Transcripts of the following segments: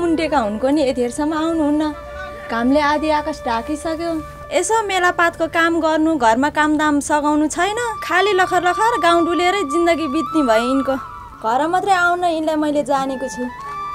कुन्टेका हुनको नि यतिहरुसम्म आउनुहुन्न। कामले आधी आकाश ढाकिसक्यो। यसो मेलापातको काम गर्नु, घरमा कामदाम सघाउनु छैन, खाली लखर लखर गाउँ डुलेरै जिन्दगी बित्ने भयो यिनको। घर मात्रै आउन यिनलाई मैले जानेको छु।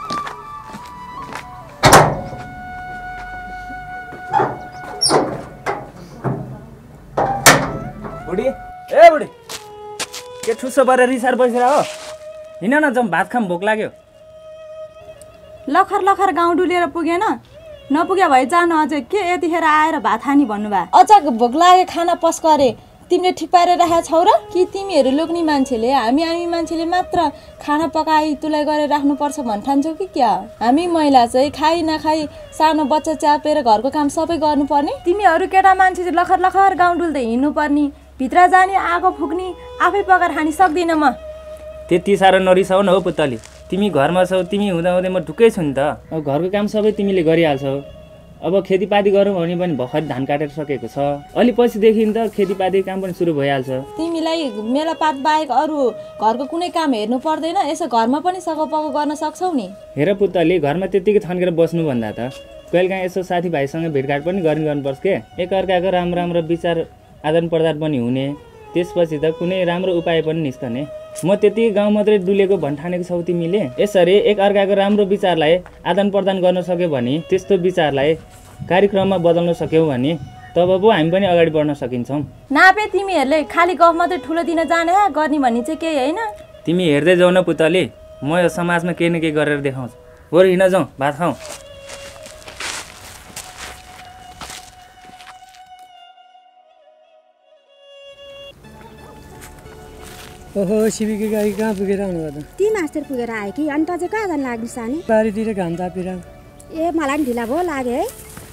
बुढी ए बुढी के ठुसो परेर रिसार बसेर हो? हिँड न जाउँ, भात खाम, भोक लाग्यो। लखर लखर गाउँ डुलेर पुगेन, नपुग्या भए जानु। अझै के यतिखेर आएर भात खानी भन्नुभयो? अझ भोक लागे खाना पस्क अरे तिमीले ठिक पारेर राखेको छौ र? कि तिमीहरू लोग्ने मान्छेले हामी मान्छेले मात्र खाना पकाई तुलाई गरेर राख्नुपर्छ भन्ठान्छौ कि क्या? हामी महिला चाहिँ खाइ नखाइ सानो बच्चा च्यापेर घरको काम सबै गर्नुपर्ने? तिमीहरू केटा मान्छे चाहिँ लखर लखर गाउँ डुल्दै हिँड्नुपर्ने, भित्र जाने, आगो फुक्ने, आफै पकाएर खानी सक्दिनँ म। त्यति साह्रो नरिसाउ न हो पुतली। तिमी घरमा छौ, तिमी हुँदाहुँदै म ढुक्कै छु नि त। अब घरको काम सबै तिमीले गरिहाल्छौ। अब खेतीपाती गरौँ भने पनि भर्खर धान काटेर सकेको छ। अलि पछिदेखि त खेतीपाती काम पनि सुरु भइहाल्छ। तिमीलाई मेलापात बाहेक अरू घरको कुनै काम हेर्नु पर्दैन? यसो घरमा पनि सघाउपघाउ गर्न सक्छौ नि। हेर पुतली, घरमा त्यतिकै थन्केर बस्नुभन्दा त कहिलेकाहीँ यसो साथीभाइसँग भेटघाट पनि गर्नुपर्छ के। एकअर्काको राम्रो विचार आदान प्रदान पनि हुने, त्यसपछि त कुनै राम्रो उपाय पनि निस्कने। म त्यति गाउँ मात्रै डुलेको भन्ठानेको छौ तिमीले? यसरी एकअर्काको राम्रो विचारलाई आदान प्रदान गर्न सक्यो भने, त्यस्तो विचारलाई कार्यक्रममा बदल्न सक्यौ भने तब पो हामी पनि अगाडि बढ्न सकिन्छौँ। नापे तिमीहरूले खाली गफ मात्रै ठुलो दिन जाने गर्ने भन्ने चाहिँ केही होइन। तिमी हेर्दै जाऊ न पुतली, म यो समाजमा केही न केही गरेर देखाउँछु। बरु हिँड जाउँ, भात खाउँ। ओहो सिबीकी गाई कहाँ पुगेर आउनुभयो त? ती मास्टर पुगेर आयो कि। अनि त चाहिँ कहाँ जानु लाग्नु सानी? बारीतिर घाम तापेर। ए मलाई पनि ढिला भयो लाग्यो है।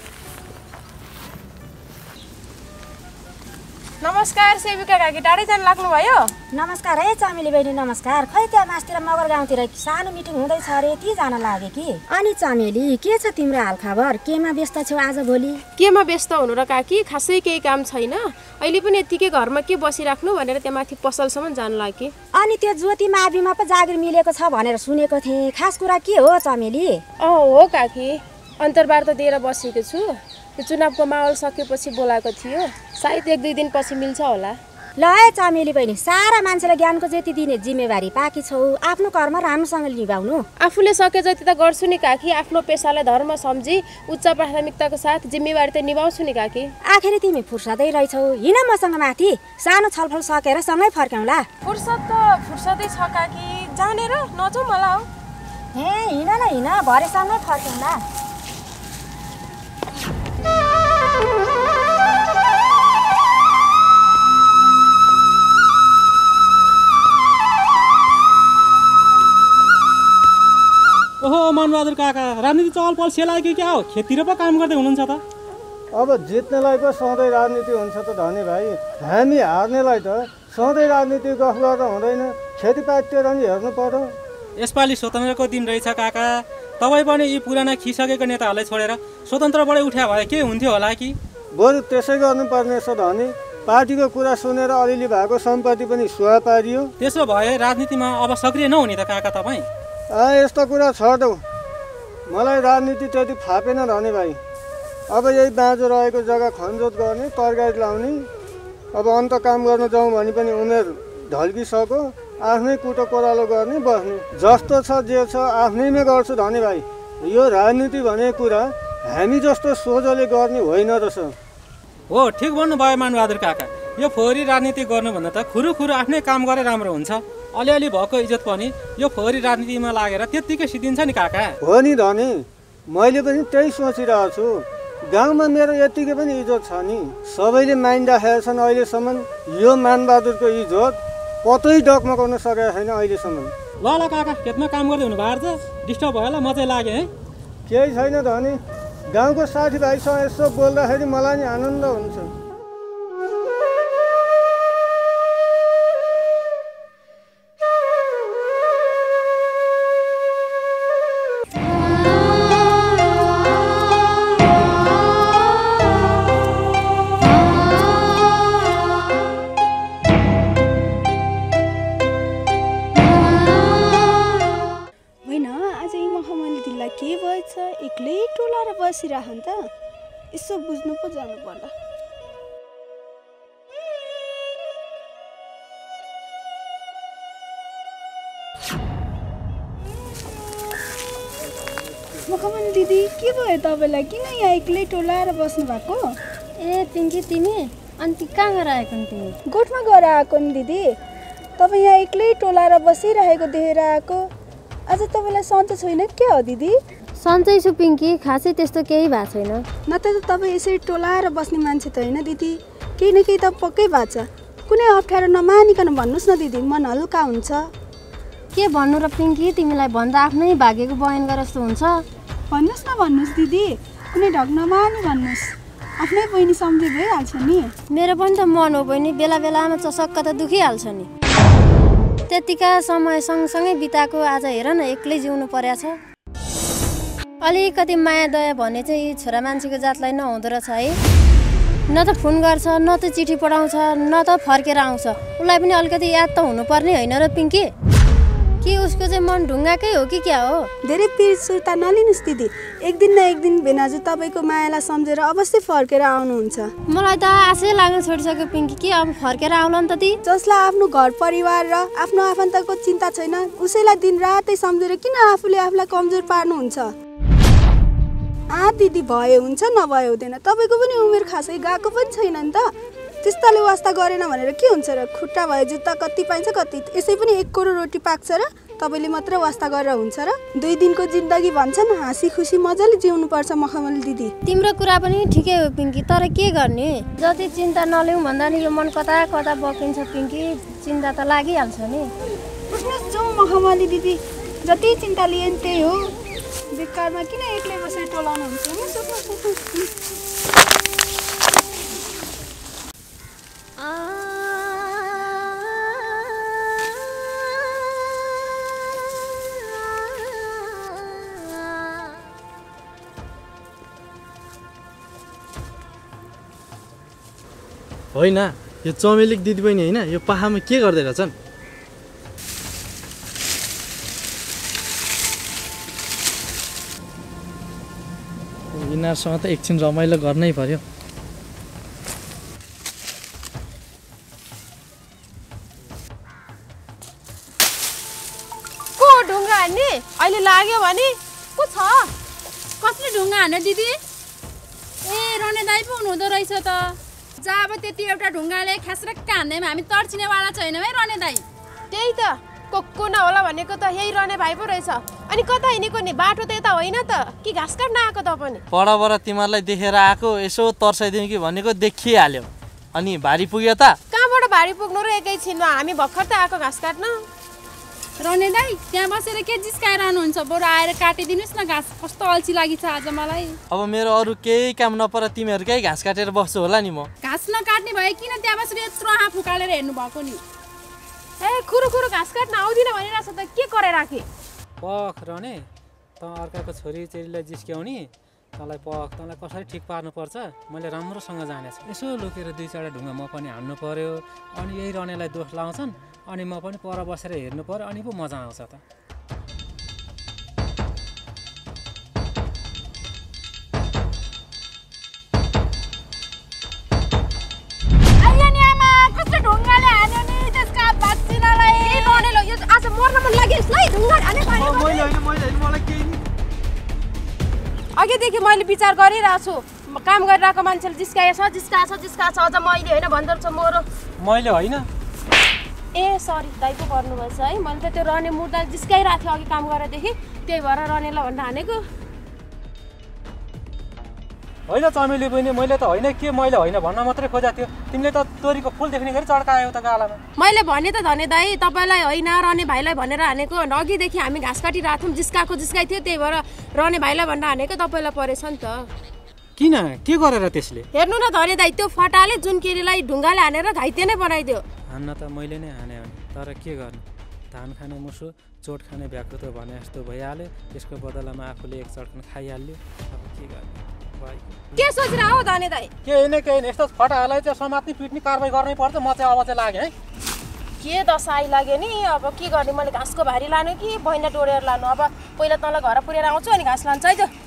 नमस्कार सेविका काकी, टाढै जानु लाग्नुभयो? नमस्कार है चमेली बहिनी, नमस्कार। खै त्यहाँ मास्तिर मगर गाउँतिर सानो मिटिङ हुँदैछ अरे, ती जान लाग्यो कि। अनि चमेली के छ तिम्रो हालखबर? केमा व्यस्त छौ आज भोलि? केमा व्यस्त हुनु र काकी, खासै केही काम छैन। अहिले पनि यतिकै घरमा के बसिराख्नु भनेर त्यहाँ माथि पसलसम्म जानु लाग्यो। अनि त्यो ज्योति माविमा पो जागिर मिलेको छ भनेर सुनेको थिएँ। खास कुरा के हो चमेली? हो काकी, अन्तर्वार्ता दिएर बसेको छु। त्यो चुनावको माहौल सकेपछि बोलाएको थियो, सायद 1-2 दिन पछि मिल्छ होला। ल है चमेली बहिनी, सारा मान्छेलाई ज्ञानको जति दिने जिम्मेवारी पाकी छौ। आफ्नो कर्म राम्रोसँगले निभाउनु। आफूले सके जति त गर्छु नि काकी। आफ्नो पेसालाई धर्म सम्झी उच्च प्राथमिकताको साथ जिम्मेवारी त निभाउँछु नि काकी। आखिर तिमी फुर्सदै रहेछौ, हिँड मसँग माथि। सानो छलफल सकेर सँगै फर्क्यौँला। फुर्सदै छ काकी, जानेर नजाउँ मलाई हो। हे हिँड न हिँड, भरे सँगै फर्क्यौँला। ओहो मनबहादुर काका, राजनीति चहल पहल सेलायो कि क्या हो? खेततिर पो काम गर्दै हुनुहुन्छ त? अब जित्नेलाई पो सधैँ राजनीति हुन्छ त धनी भाइ। हामी हार्नेलाई त सधैँ राजनीति गफ गर्दा हुँदैन, खेतीपातीतिर नि हेर्नु पर्यो। यसपालि स्वतन्त्रको दिन रहेछ काका। तपाईँ पनि यी पुराना खिसकेको नेताहरूलाई छोडेर स्वतन्त्रबाटै उठ्या भए के हुन्थ्यो होला कि? बरु त्यसै गर्नुपर्ने छ धनी। पार्टीको कुरा सुनेर अलिअलि भएको सम्पत्ति पनि सुहा पारियो। त्यसो भए राजनीतिमा अब सक्रिय नहुने त काका तपाईँ? यस्तो कुरा छोड्देऊ, मलाई राजनीति त्यति फापेन धनी भाइ। अब यही बाँझो रहेको जग्गा खनजोत गर्ने, तरकारी लाउने। अब अन्त काम गर्न जाउँ भने पनि उमेर ढल्किसक्यो। आफ्नै कुटो कोरालो गर्ने बस्ने। जस्तो छ जे छ आफ्नैमै गर्छु धनी भाइ। यो राजनीति भनेको कुरा हामी जस्तो सोझले गर्ने होइन रहेछ। हो, ठिक भन्नुभयो मनबहादुर काका। यो फोहोरी राजनीति गर्नुभन्दा त खुरु आफ्नै काम गरे राम्रो हुन्छ। अलिअलि भएको इज्जत पनि यो फोहोरी राजनीतिमा लागेर त्यत्तिकै सिद्धिन्छ नि काका। हो नि धनी, मैले पनि त्यही सोचिरहेको छु। गाउँमा मेरो यत्तिकै पनि इज्जत छ नि। सबैले मानिराखेका छन् अहिलेसम्म। यो मानबहादुरको इज्जत कतै डगमगाउन सकेको छैन अहिलेसम्म। ल काका, खेतमा काम गर्दै हुनुभएको छ, डिस्टर्ब भयो होला, मजै लाग्यो है। केही छैन धनी, गाउँको साथीभाइसँग यसो बोल्दाखेरि मलाई नि आनन्द हुन्छ। यसो बुझ्नु पो जानु पर्ला। मखमली दिदी के भयो तपाईँलाई? किन यहाँ एक्लै टोलाएर बस्नु भएको? ए पिङ्की तिमी अनि कहाँ गएर आएको नि तिमी? गोठमा गएर आएको नि दिदी। तपाईँ यहाँ एक्लै टोलाएर बसिरहेको देखेर आएको। आज तपाईँलाई सन्चो छैन के हो दिदी? सन्चै छु पिङ्की, खासै त्यस्तो केही भएको छैन। न त तपाईँ यसरी टोलाएर बस्ने मान्छे त होइन दिदी, केही न केही त पक्कै भएको छ। कुनै अप्ठ्यारो नमानिकन भन्नुहोस् न दिदी, मन हल्का हुन्छ। के भन्नु र पिङ्की, तिमीलाई भन्दा आफ्नै भाग्यको बयान गरे जस्तो हुन्छ। भन्नुहोस् दिदी, कुनै ढग नमानी भन्नुहोस्, आफ्नै बहिनी सम्झे भइहाल्छ नि। मेरो पनि त मन हो बहिनी, बेला बेलामा चसक्क त दुखिहाल्छ नि। त्यतिका समय सँगसँगै बिताएको आज हेर न एक्लै जिउनु पर्या छ। अलिकति माया दया भने चाहिँ छोरा मान्छेको जातलाई नहुँदो रहेछ है। न त फोन गर्छ, न त चिठी पठाउँछ, न त फर्केर आउँछ। उसलाई पनि अलिकति याद त हुनुपर्ने होइन र पिङ्की? कि उसको चाहिँ मन ढुङ्गाकै हो कि क्या हो? धेरै पिर सुर्ता नलिनुहोस् दिदी, एक दिन न एक दिन भेनाजु तपाईँको मायालाई सम्झेर अवश्य फर्केर आउनुहुन्छ। मलाई त आशै लाग्न छोडिसक्यो पिङ्की, कि अब फर्केर आउला नि त ती। जसलाई आफ्नो घर परिवार र आफ्नो आफन्तको चिन्ता छैन, उसैलाई दिन रातै सम्झेर किन आफूले आफूलाई कमजोर पार्नुहुन्छ? दिदी भए हुन्छ नभए हुँदैन, तपाईँको पनि उमेर खासै गएको पनि छैन नि त। त्यस्ताले वास्ता गरेन भनेर के हुन्छ र? खुट्टा भए जुत्ता कति पाइन्छ कति, यसै पनि 1 करोड रोटी पाक्छ र? तपाईँले मात्र वास्ता गरेर हुन्छ र? 2 दिनको जिन्दगी भन्छन्, हाँसी खुसी मजाले जिउनु पर्छ मखमली दिदी। तिम्रो कुरा पनि ठिकै हो पिङ्की, तर के गर्ने? जति चिन्ता नलिउँ भन्दा नि यो मन कता कता बकिन्छ पिङ्की, चिन्ता त लागिहाल्छ नि। उठ्नुहोस् जाउँ मखमली दिदी, जति चिन्ता लिए त्यही हो। बेकारमा किन एक्लै बसेर टोलाउनुहुन्छ? होइन, यो चमेलिक दिदीबहिनी होइन, यो पाहाडमा के गर्दै रहेछन्? यिनीहरूसँग त एकछिन रमाइलो गर्नै पर्यो। को ढुङ्गा हान्ने? अहिले लाग्यो भने को छ? कसले ढुङ्गा हान्ने दिदी? ए रने दाइ पो हुनुहुँदो रहेछ त। जा अब त्यति एउटा ढुङ्गाले ख्यास्रक्क हान्दैमा हामी तर्चिनेवाला छैनौँ है रने दाइ। त्यही त, को नहोला भनेको त यही रहने भाइ पो रहेछ। अनि कता हिँडेको नि? बाटो त यता होइन त कि घाँस काट्न आएको त पनि? परबाट तिमीहरूलाई देखेर आएको, यसो तर्साइदिउँ कि भनेको देखिहाल्यो। अनि भारी पुग्यो त? कहाँबाट भारी पुग्नु र एकैछिनमा? हामी भर्खर त आएको घाँस काट्न। रने दाइ त्यहाँ बसेर के जिस्काएर आउनुहुन्छ? बरु आएर काटिदिनुहोस् न घाँस, कस्तो अल्छी लागि छ आज मलाई। अब मेरो अरू केही काम नपर तिमीहरूकै घाँस काटेर बस्छु होला नि म। घाँस नकाट्ने भए किन त्यहाँ बसेर यत्रो आँखा फुकालेर हेर्नु भएको नि? ए खुरु घाँस काट्न आउँदिन भनिरहेछ त, के करे राखे? पख रने, त अर्काको छोरी चेलीलाई जिस्क्याउने, तँलाई कसरी ठिक पार्नुपर्छ मैले राम्रोसँग जानेछु। यसो लुकेर 2-4 ढुङ्गा म पनि हान्नु पर्यो, अनि यही रनेलाई दोष लाउँछन्, अनि म पनि पर बसेर हेर्नु पर्यो, अनि पो मजा आउँछ त। ढुङ्गाले हान्यो नि त्यसका बाच्चिनालाई। आज मर्न मन लाग्यो यसलाई, ढुङ्गा हाने पानी। अघिदेखि मैले विचार गरिरहेको छु, काम गरिरहेको मान्छेले जिस्काएछ अझ मैले होइन भन्दो रहेछ मोरो। मैले होइन? ए सरी, दाइ पो गर्नुभएछ है। मैले त त्यो रने मुर्दा जिस्काइरहेको थियो अघि काम गरेदेखि, त्यही भएर रनेलाई भनेर हानेको होइन। चमेली बहिनी, मैले त होइन, के मैले होइन भन्न मात्रै खोजेको थियो। तिमीले त तोरीको फुल देख्ने गरी चड्कायौ त गालामा। मैले भने त धने दाइ, तपाईँलाई होइन रने भाइलाई भनेर हानेको। अघिदेखि हामी घाँस काटिरहेको थियौँ, जिस्काइ थियो, त्यही भएर रने भाइलाई भनेर हानेको। तपाईँलाई परेछ नि त। किन? के गरेर त्यसले? हेर्नु न धने दाइ, त्यो फटाले जुन केरीलाई ढुङ्गाले हानेर घाइते नै बनाइदियो। हान्न त मैले नै हाने हो, तर के गर्नु? धान खाने मुसो, चोट खाने भ्याएको त भने जस्तो भइहाल्यो। त्यसको बदलामा आफूले एक चड्कन खाइहाल्यो। अब के गर्ने? के सोचिरह हो धने दाइ? केही नै यस्तो फटाहरूलाई चाहिँ समात्ने पिट्ने कारबाही गर्नै पर्छ। म चाहिँ अब चाहिँ लाग्यो है। के दशा आइलाग्यो नि, अब के गर्ने? मैले घाँसको भारी लानु कि बहिनी डोरेर लानु? अब पहिला तँलाई घर पुऱ्याएर आउँछु, अनि घाँस लान्छ है।